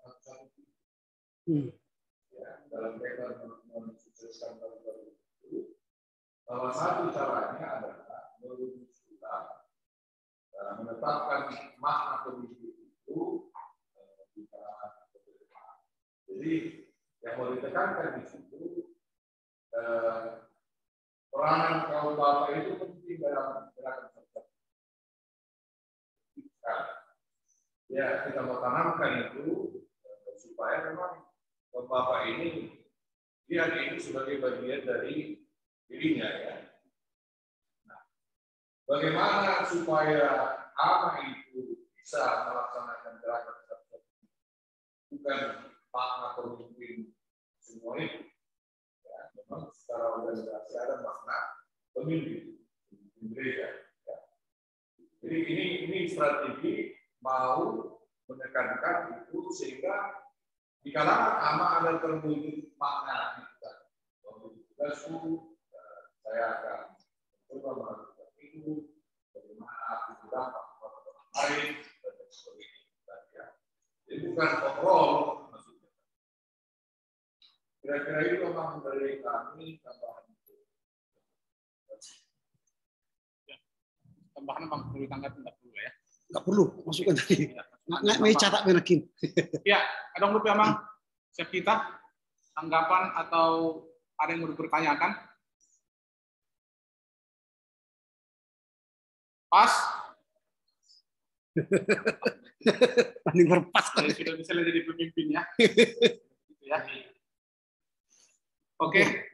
ya, dalam kaitan mensukseskan itu, salah satu caranya adalah merumuskan, menetapkan makna pemimpin itu di kalangan pemerintah. Jadi yang mau ditekankan di situ, peranan kaum bapak itu penting dalam gerakan serta. Ya, kita mau tanamkan itu supaya memang kaum bapak ini lihat ini sebagai bagian dari dirinya ya. Nah, bagaimana supaya ama itu bisa melaksanakan gerakan serta? Bukan makna pemimpin semua itu. Ya, memang secara organisasi ada makna pemimpin gereja. Ya. Jadi ini strategi mau menekankan itu sehingga di kalangan ama ada terwujud makna kita. Tugasku, saya akan mencoba melakukan itu, bagaimana aku berdampak kepada orang lain dan sebagainya. Ya. Jadi bukan overall. Kira-kira itu memang dari kami tambahan itu. Ya. Tambahan memang perlu ditanggapi, tidak perlu ya? Nggak perlu, masukkan tadi. Nggak mau catat menakin. Ya, ada yang lupa memang siap kita tanggapan atau ada yang mau dipertanyakan? Pas? Paling berpas. Sudah bisa jadi pemimpin ya. Ya. Oke.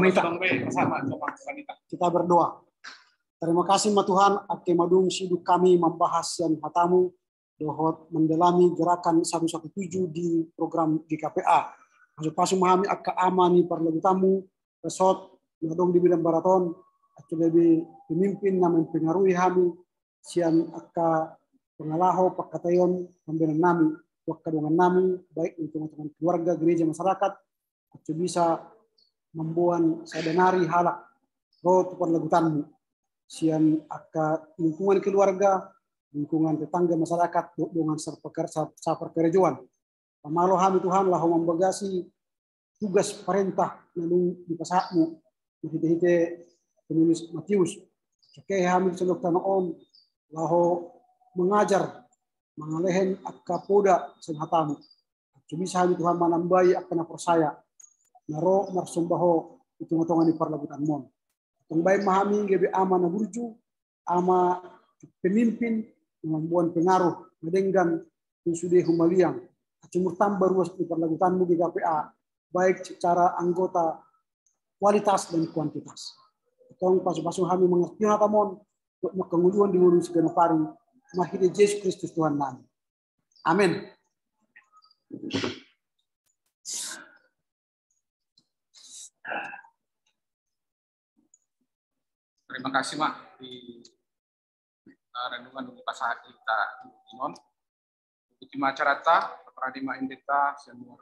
Kita berdoa. Terima kasih ma Tuhan, ake madung siduk kami membahas yang hatamu dohot mendalami gerakan 117 di program GKPA. Masuk pasu memahami akka amani perlu tamu resort madung di bidang baraton atau lebih pemimpin yang mempengaruhi kami sian akka pengalaho pakatayon pembenan nami wakadungan nami baik untuk teman-teman keluarga gereja masyarakat atau bisa membuat sadanari halak roh perlegutanmu sian akka lingkungan keluarga, lingkungan tetangga masyarakat dengan saperkerjaan. Pamalo kami Tuhan lah membagasi tugas perintah nalung di pasakmu hite-hite penulis Matius. Oke kami selok tanoon laho mengajar mengalehen akka poda senhatamu. Bisa kami Tuhan manambai akka na persaya naro marsumbaho hitung-hitungan di parlabutanmu. Yang baik memahami gebe ama na burju, ama pemimpin yang membuat pengaruh, mendengan yang sudah humaliang. Cumur tambah ruas di perlagutanmu di GKPA, baik secara anggota kualitas dan kuantitas. Tolong pasu-pasu kami mengerti hatamon, untuk kemudian di mulut segenap hari, mahir Yesus Kristus Tuhan kami. Amin. Terima kasih Mak di renungan di pasal kita non. Di macarata pradima indeta semua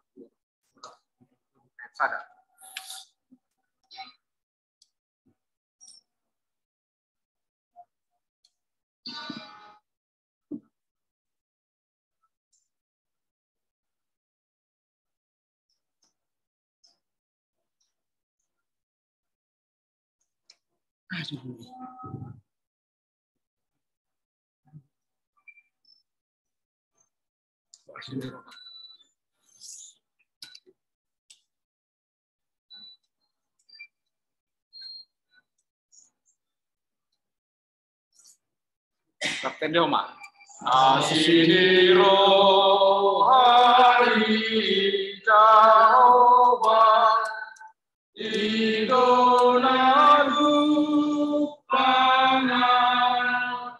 sadar. Kapten Deoma. Asiro hari Jehovah idonadu panah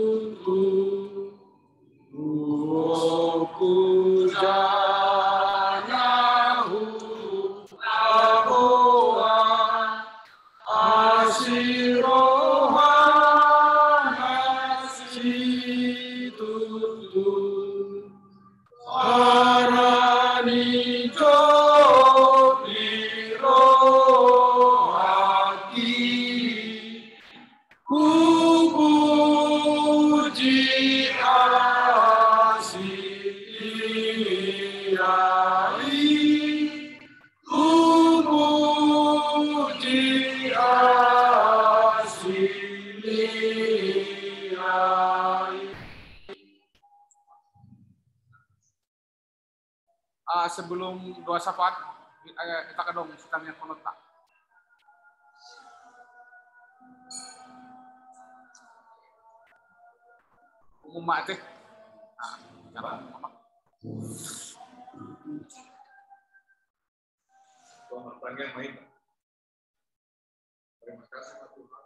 sebelum doa syafaat kita kadang sistemnya konota. Umat teh. Selamat pagi, Main. Terima kasih Pak Tuhan.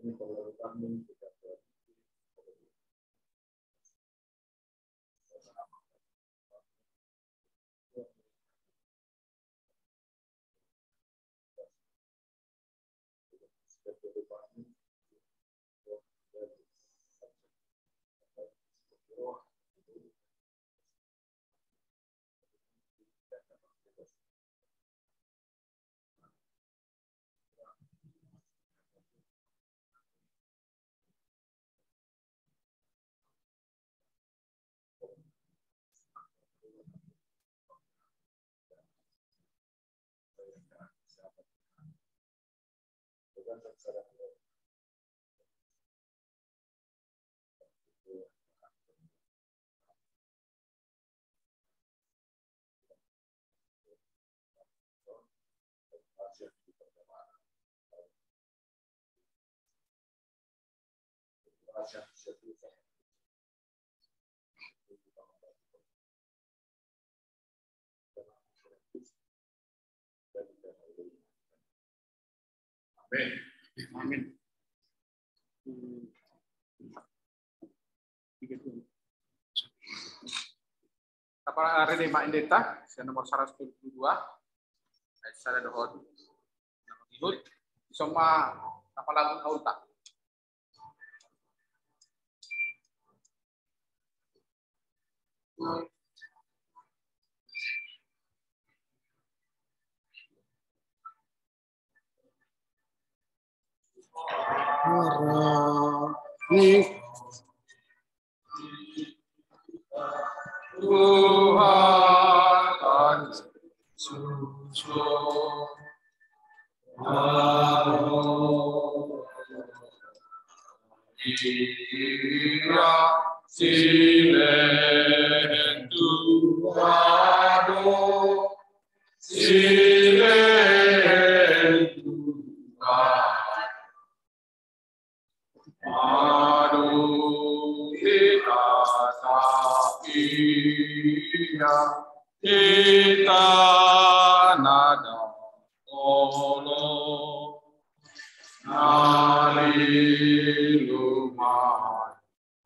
Amin. Para Rene Mak Indeta, saya nomor 172. Saya dohon yang ikut sama apa lagu kau tak? Tuhan suci, kita nada olo nalilumai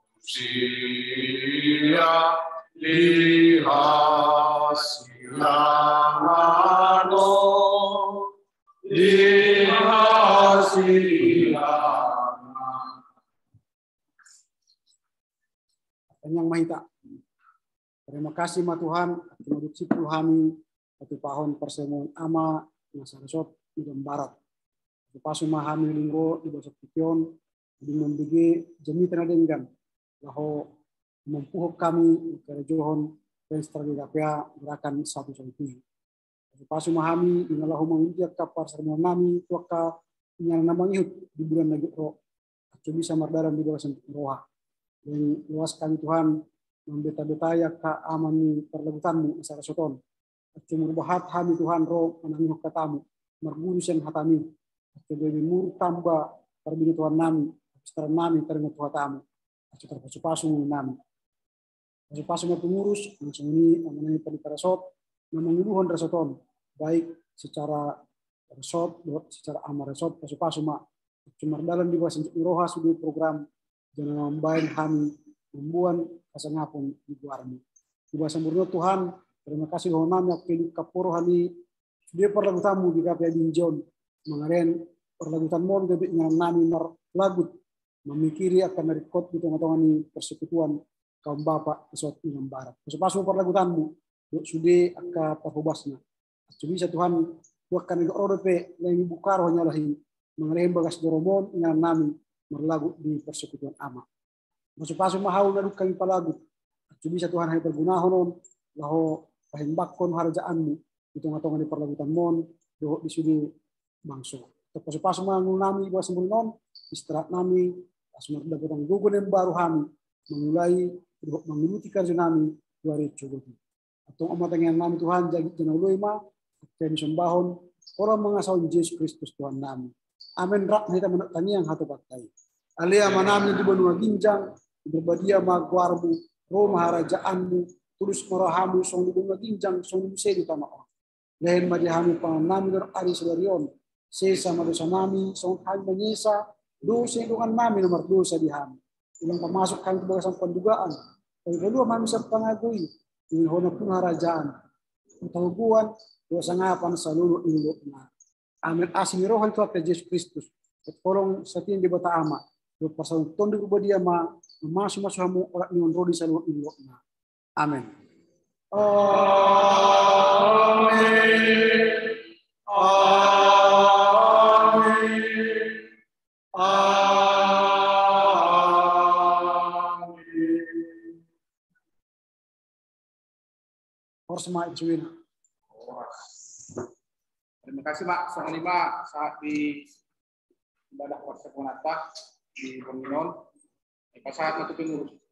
sia lihasilamano lihasilamano. Yang mahita. Terima kasih ma Tuhan, menurut sipul kami, satu tahun persemuan ama, nasarasot, di barat. Satu pasu mahami linggo, di bawah pikion, di membigi, jemi tenadenggan, laho mempuhuk kami, kerejohon, penstra di dapia, gerakan 117. Satu pasu mahami, di laho menginjak kapar sermuan nami, tuaka, yang namang ihut, di bulan lagi roh, coba bisa mardaran di bawah sentuh roha. Dan luas kami Tuhan, membeta-betaya ka amani perlebutanmu asara soton. Cumur bahat hami Tuhan roh menangih katamu. Merguru sen hatami. Coba mur tambah terbini Tuhan nami. Setelah nami teringat Tuhan tamu. Setelah pasu-pasu nami. Pasu-pasu pengurus. Langsung ini mengenai perintah resot. Menangguhan resoton. Baik secara resot, secara amar resot. Pasu-pasu mak. Cumur dalam di bawah sentuh roha sudi program. Jangan membain kami. Membuat kasangapun di buarmu. Tiba sempurna Tuhan, terima kasih bahwa nami aku kaporo hali dia perlagutamu di kapia dinjon mengaren perlagutan mon debit yang nami lagut memikiri akan merekod di tengah-tengah ni persekutuan kaum bapak esot di barat. Pas-pasu perlagutanmu sudah akan perhubasnya. Bisa Tuhan buatkan itu orope yang buka rohnya lahi mengaren bagas doromon yang nami merlagut di persekutuan ama. Masuk-pasuk mahal na kami palagut. Bisa Tuhan hai pergunahon laho pahimbakon harajaanmu di tengah-tengah di perlagutan mon doh di sudi bangso. Pasuk-pasuk mangun nami bawa sembulnon istirahat nami asmar dapat gugun yang baru kami memulai mengikuti kerja nami 2020. Atau amat yang nami Tuhan jadi jenauloy ma kami sembahon orang mengasau Yesus Kristus Tuhan nami. Amin rak kita menatani yang hatu pakai. Alia manami di benua ginjang berbadia magwarmu, roh maharajaanmu, tulus marahamu, song di bunga ginjang, song di di tanah orang. Lehen madihami panganami dan ari selarion, sesa madosa nami, song kami menyesa, Dosa dengan mami nomor dosa di ham. Ulang pemasuk kami ke bagasan pendugaan. Yang kedua mami sepangagui. Ini honor pun harajaan. Utahubuan dosa ngapan seluruh indukna. Amin asmi rohan Tuhan Yesus Kristus. Tolong setiap di bata ama. Do pasal tondo ko dia masuk hamu orang ni rodi seluruh indukna. Amin. Horsma Ijuina. Terima kasih Mak. Sama lima saat di ibadah puasa Ponata di Peminon. Saat itu pengurus.